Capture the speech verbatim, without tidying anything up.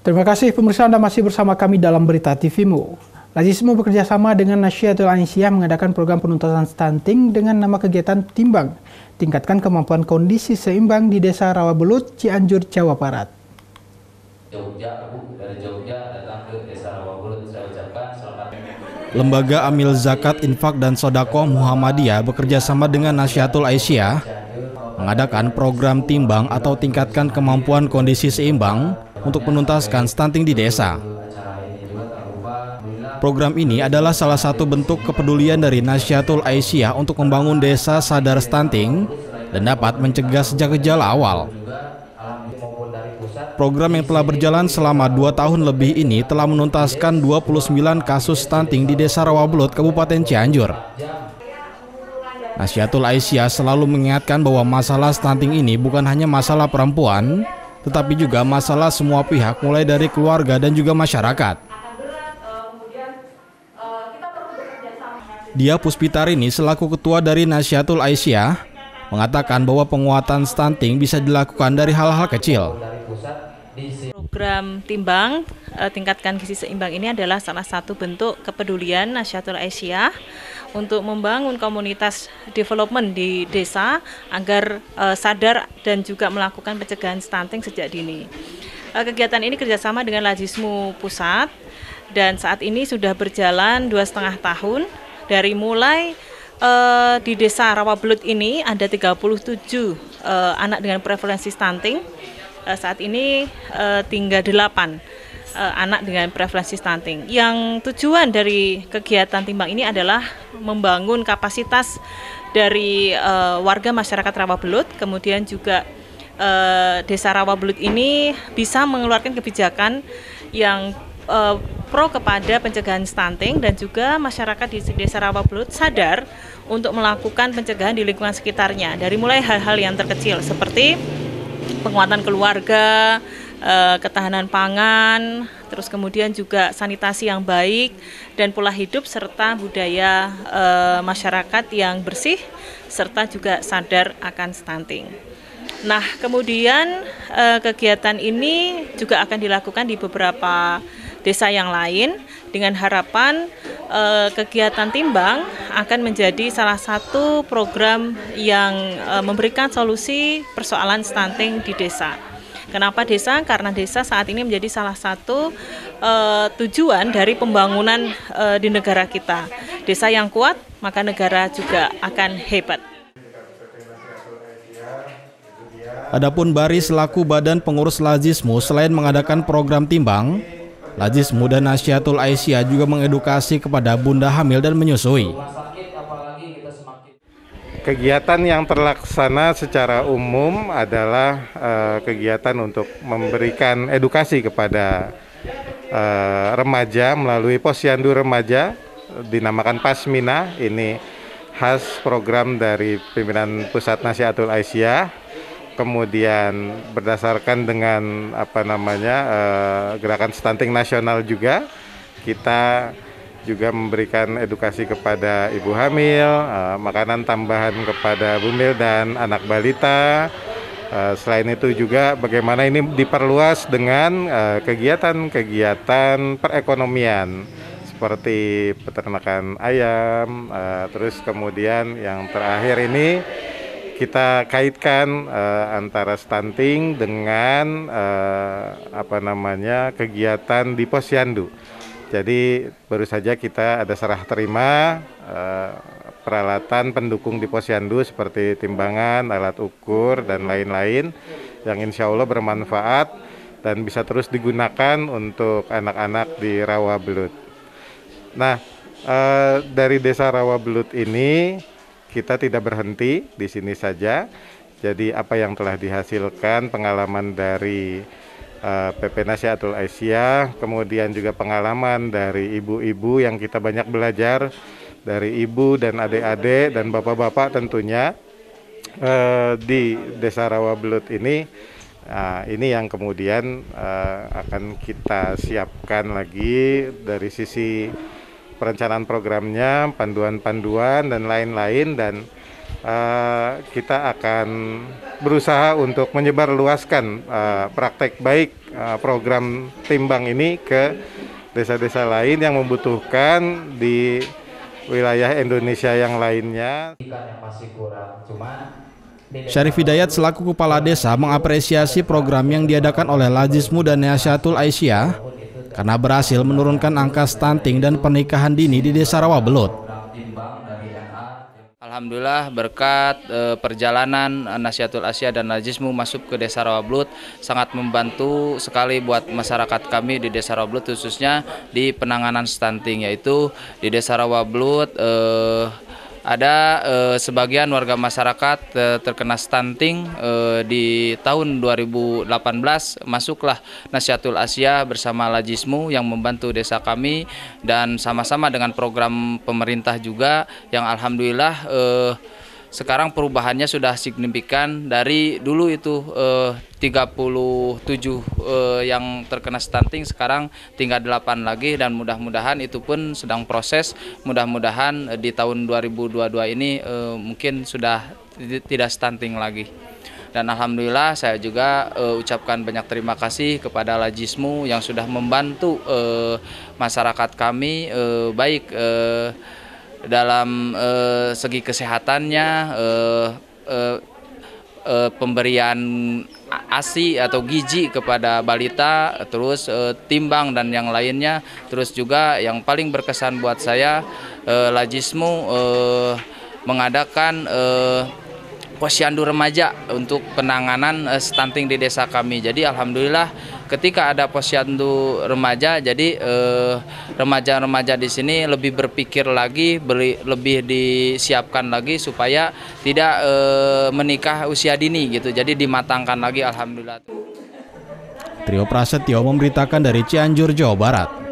Terima kasih pemirsa, Anda masih bersama kami dalam Berita T V-mu. Lazismu bekerjasama dengan Nasyiatul Aisyah mengadakan program penuntasan stunting dengan nama kegiatan Timbang. Tingkatkan kemampuan kondisi seimbang di Desa Rawabelut, Cianjur, Jawa Barat. Jogja, Bu, dari Jogja datang ke Desa Rawabelut, saya ucapkan selamat. Lembaga Amil Zakat Infak dan Sodaqoh Muhammadiyah bekerjasama dengan Nasyiatul Aisyah mengadakan program Timbang atau tingkatkan kemampuan kondisi seimbang untuk menuntaskan stunting di desa. Program ini adalah salah satu bentuk kepedulian dari Nasyiatul Aisyah untuk membangun desa sadar stunting dan dapat mencegah sejak gejala awal. Program yang telah berjalan selama dua tahun lebih ini telah menuntaskan dua puluh sembilan kasus stunting di Desa Rawabelut, Kabupaten Cianjur. Nasyiatul Aisyah selalu mengingatkan bahwa masalah stunting ini bukan hanya masalah perempuan, tetapi juga masalah semua pihak, mulai dari keluarga dan juga masyarakat. Dia Puspitarini selaku ketua dari Nasyiatul Aisyah mengatakan bahwa penguatan stunting bisa dilakukan dari hal-hal kecil. Program Timbang, tingkatkan gizi seimbang ini adalah salah satu bentuk kepedulian Nasyiatul Aisyah untuk membangun komunitas development di desa agar uh, sadar dan juga melakukan pencegahan stunting sejak dini. Uh, kegiatan ini kerjasama dengan Lazismu Pusat dan saat ini sudah berjalan dua setengah tahun. Dari mulai uh, di Desa Rawabelut ini ada tiga puluh tujuh uh, anak dengan prevalensi stunting. Uh, saat ini uh, tinggal delapan. Uh, anak dengan prevalensi stunting. Yang tujuan dari kegiatan Timbang ini adalah membangun kapasitas dari uh, warga masyarakat Rawabelut, kemudian juga uh, Desa Rawabelut ini bisa mengeluarkan kebijakan yang uh, pro kepada pencegahan stunting dan juga masyarakat di Desa Rawabelut sadar untuk melakukan pencegahan di lingkungan sekitarnya dari mulai hal-hal yang terkecil seperti penguatan keluarga, ketahanan pangan, terus kemudian juga sanitasi yang baik dan pola hidup serta budaya e, masyarakat yang bersih serta juga sadar akan stunting. Nah, kemudian e, kegiatan ini juga akan dilakukan di beberapa desa yang lain dengan harapan e, kegiatan Timbang akan menjadi salah satu program yang e, memberikan solusi persoalan stunting di desa. Kenapa desa? Karena desa saat ini menjadi salah satu uh, tujuan dari pembangunan uh, di negara kita. Desa yang kuat, maka negara juga akan hebat. Adapun Bari selaku badan pengurus Lazismu selain mengadakan program Timbang, Lazismu dan Nasyiatul Aisyah juga mengedukasi kepada bunda hamil dan menyusui. Kegiatan yang terlaksana secara umum adalah uh, kegiatan untuk memberikan edukasi kepada uh, remaja melalui posyandu remaja, dinamakan Pasmina. Ini khas program dari pimpinan Pusat Nasyiatul Aisyah. Kemudian berdasarkan dengan apa namanya uh, gerakan stunting nasional juga, kita juga memberikan edukasi kepada ibu hamil, uh, makanan tambahan kepada bumil dan anak balita. Uh, selain itu juga bagaimana ini diperluas dengan kegiatan-kegiatan perekonomian seperti peternakan ayam. Uh, terus kemudian yang terakhir ini kita kaitkan uh, antara stunting dengan uh, apa namanya kegiatan di posyandu. Jadi baru saja kita ada serah terima uh, peralatan pendukung di posyandu seperti timbangan, alat ukur, dan lain-lain yang insya Allah bermanfaat dan bisa terus digunakan untuk anak-anak di Rawabelut. Nah, uh, dari Desa Rawabelut ini kita tidak berhenti di sini saja. Jadi apa yang telah dihasilkan, pengalaman dari P P Nasyiatul Aisyah, kemudian juga pengalaman dari ibu-ibu yang kita banyak belajar dari ibu dan adik-adik dan bapak-bapak tentunya eh, di Desa Rawabelut ini. Nah, ini yang kemudian eh, akan kita siapkan lagi dari sisi perencanaan programnya, panduan-panduan dan lain-lain, dan uh, kita akan berusaha untuk menyebarluaskan uh, praktek baik uh, program Timbang ini ke desa-desa lain yang membutuhkan di wilayah Indonesia yang lainnya. Syarif Hidayat selaku Kepala Desa mengapresiasi program yang diadakan oleh Lajismu dan Nasyatul Aisyah karena berhasil menurunkan angka stunting dan pernikahan dini di Desa Rawabelut. Alhamdulillah berkat e, perjalanan Nasyatul Aisyah dan Lajismu masuk ke Desa Rawabelut sangat membantu sekali buat masyarakat kami di Desa Rawabelut, khususnya di penanganan stunting, yaitu di Desa Rawabelut e, ada e, sebagian warga masyarakat e, terkena stunting. E, di tahun dua ribu delapan belas masuklah Nasyatul Aisyah bersama Lajismu yang membantu desa kami, dan sama-sama dengan program pemerintah juga yang alhamdulillah e, sekarang perubahannya sudah signifikan. Dari dulu itu eh, tiga puluh tujuh eh, yang terkena stunting, sekarang tinggal delapan lagi, dan mudah-mudahan itu pun sedang proses. Mudah-mudahan eh, di tahun dua ribu dua puluh dua ini eh, mungkin sudah tidak stunting lagi. Dan alhamdulillah saya juga eh, ucapkan banyak terima kasih kepada Lajismu yang sudah membantu eh, masyarakat kami eh, baik eh, dalam eh, segi kesehatannya, eh, eh, eh, pemberian ASI atau gizi kepada balita, terus eh, timbang dan yang lainnya. Terus juga yang paling berkesan buat saya, eh, Lajismu eh, mengadakan eh, posyandu remaja untuk penanganan uh, stunting di desa kami. Jadi alhamdulillah ketika ada posyandu remaja, jadi remaja-remaja uh, di sini lebih berpikir lagi, beri, lebih disiapkan lagi supaya tidak uh, menikah usia dini gitu. Jadi dimatangkan lagi, alhamdulillah. Trio Prasetyo memberitakan dari Cianjur, Jawa Barat.